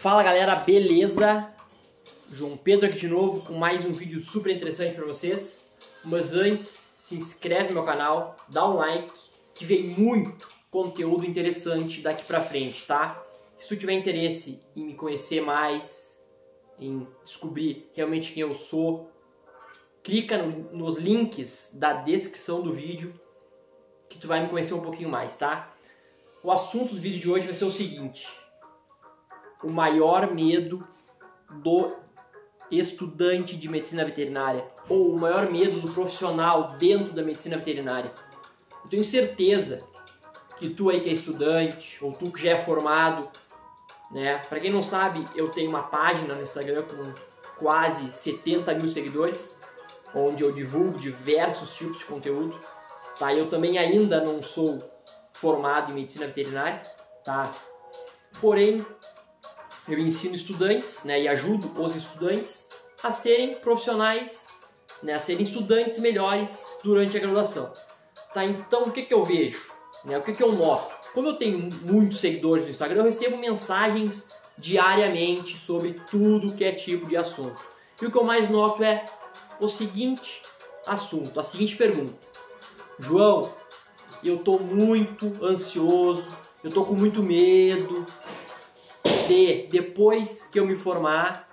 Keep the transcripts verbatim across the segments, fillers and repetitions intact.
Fala galera, beleza? João Pedro aqui de novo com mais um vídeo super interessante para vocês. Mas antes, se inscreve no meu canal, dá um like, que vem muito conteúdo interessante daqui pra frente, tá? Se tu tiver interesse em me conhecer mais, em descobrir realmente quem eu sou, clica no, nos links da descrição do vídeo que tu vai me conhecer um pouquinho mais, tá? O assunto do vídeo de hoje vai ser o seguinte: o maior medo do estudante de medicina veterinária, ou o maior medo do profissional dentro da medicina veterinária. Eu tenho certeza que tu aí que é estudante, ou tu que já é formado, né? Pra quem não sabe, eu tenho uma página no Instagram com quase setenta mil seguidores, onde eu divulgo diversos tipos de conteúdo, tá? Eu também ainda não sou formado em medicina veterinária, tá? Porém, eu ensino estudantes, né, e ajudo os estudantes a serem profissionais, né, a serem estudantes melhores durante a graduação. Tá? Então, o que, que eu vejo? Né, o que, que eu noto? Como eu tenho muitos seguidores no Instagram, eu recebo mensagens diariamente sobre tudo que é tipo de assunto. E o que eu mais noto é o seguinte assunto, a seguinte pergunta: João, eu tô muito ansioso, eu tô com muito medo de, depois que eu me formar,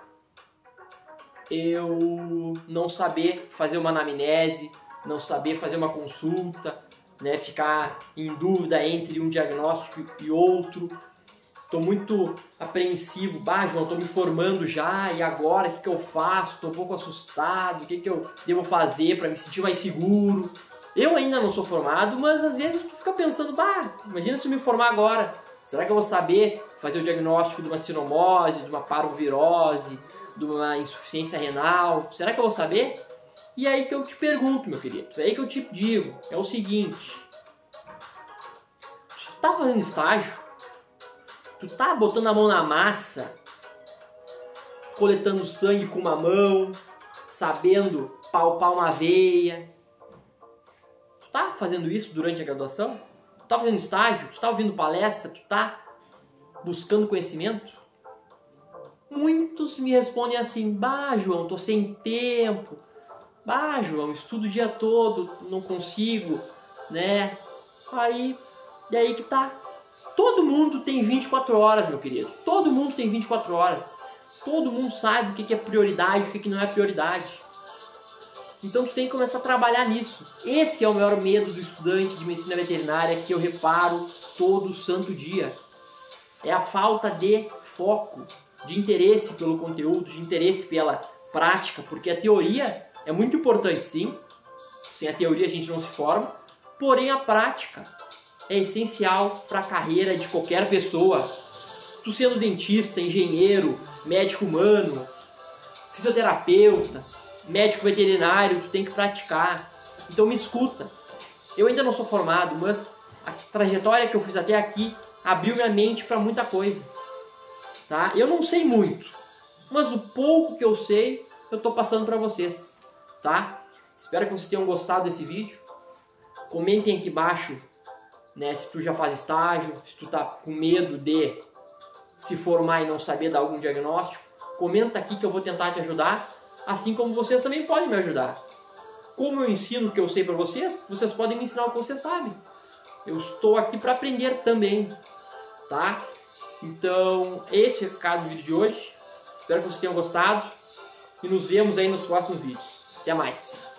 eu não saber fazer uma anamnese, não saber fazer uma consulta, né, ficar em dúvida entre um diagnóstico e outro. Estou muito apreensivo. Bah, João, estou me formando já, e agora o que, que eu faço? Estou um pouco assustado, o que, que eu devo fazer para me sentir mais seguro? Eu ainda não sou formado, mas às vezes tu fica pensando, bah, imagina se eu me formar agora. Será que eu vou saber fazer o diagnóstico de uma sinomose, de uma parvovirose, de uma insuficiência renal? Será que eu vou saber? E aí que eu te pergunto, meu querido, é aí que eu te digo, é o seguinte: tu tá fazendo estágio? Tu tá botando a mão na massa, coletando sangue com uma mão, sabendo palpar uma veia? Tu tá fazendo isso durante a graduação? Tu tá fazendo estágio? Tu tá ouvindo palestra? Tu tá buscando conhecimento? Muitos me respondem assim: bah, João, tô sem tempo. Bah, João, estudo o dia todo, não consigo, né? Aí, e aí que tá. Todo mundo tem vinte e quatro horas, meu querido. Todo mundo tem vinte e quatro horas. Todo mundo sabe o que é prioridade e o que não é prioridade. Então tu tem que começar a trabalhar nisso. Esse é o maior medo do estudante de medicina veterinária, que eu reparo todo santo dia. É a falta de foco, de interesse pelo conteúdo, de interesse pela prática, porque a teoria é muito importante, sim. Sem a teoria a gente não se forma, porém a prática é essencial para a carreira de qualquer pessoa. Tu sendo dentista, engenheiro, médico humano, fisioterapeuta, médico veterinário, tu tem que praticar. Então me escuta. Eu ainda não sou formado, mas a trajetória que eu fiz até aqui abriu minha mente para muita coisa. Tá? Eu não sei muito, mas o pouco que eu sei, eu estou passando para vocês. Tá? Espero que vocês tenham gostado desse vídeo. Comentem aqui embaixo, né, se tu já faz estágio, se tu tá com medo de se formar e não saber dar algum diagnóstico. Comenta aqui que eu vou tentar te ajudar, assim como vocês também podem me ajudar. Como eu ensino o que eu sei para vocês, vocês podem me ensinar o que vocês sabem. Eu estou aqui para aprender também, tá? Então, esse é o recado do vídeo de hoje. Espero que vocês tenham gostado e nos vemos aí nos próximos vídeos. Até mais!